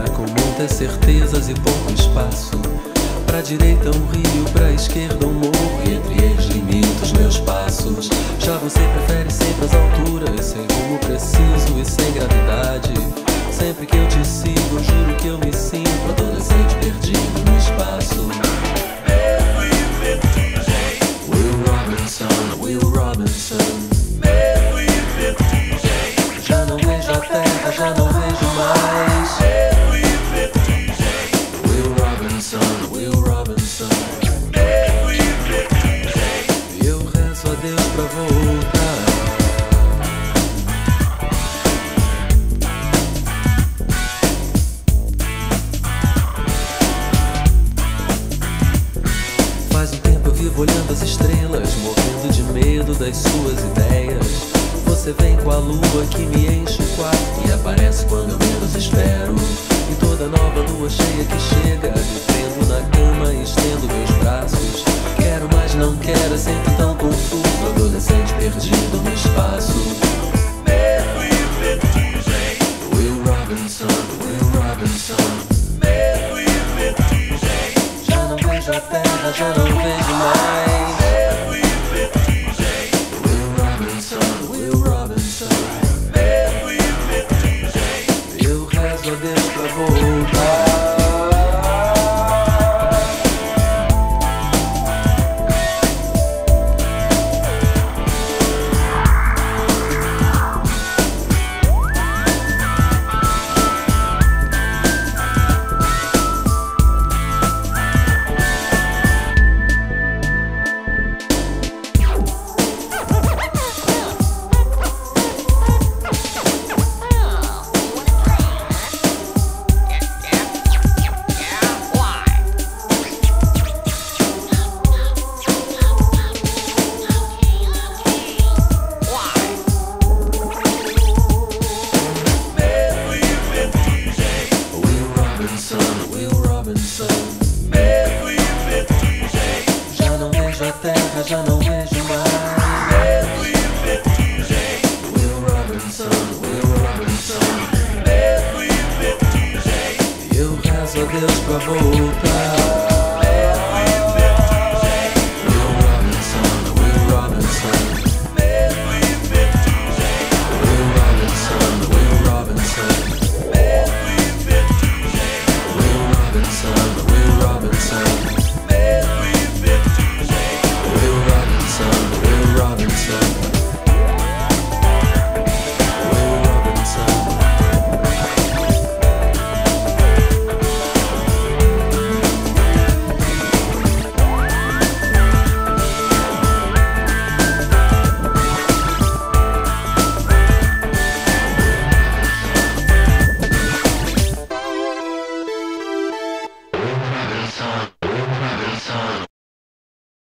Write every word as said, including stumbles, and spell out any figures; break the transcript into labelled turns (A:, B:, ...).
A: com muitas certezas e pouco espaço. Pra direita um rio, pra esquerda um morro, e entre eles limito os meus passos. Já você prefere sempre as alturas, sem rumo preciso e sem gravidade. Sempre que eu te sigo, juro que eu me sinto adolescente perdido no espaço. Will Robinson, Will Robinson. Já não vejo a terra, já não vejo mais. Will Robinson, Will Robinson. E eu rezo a Deus pra voltar. Faz um tempo eu vivo olhando as estrelas, morrendo de medo das suas ideias. Você vem com a lua que me enche o quarto e aparece quando eu menos espero. E toda nova lua cheia que chega, me prendo na cama e estendo meus braços. Quero, mas não quero, é sempre tão confuso, adolescente perdido no espaço. Will Robinson, Will Robinson. Já não vejo a terra, já não vejo mais. Eu rezo a Deus pra voltar. Já não vejo a terra, já não vejo mais. Will Robinson, Will Robinson. E eu rezo a Deus pra voltar.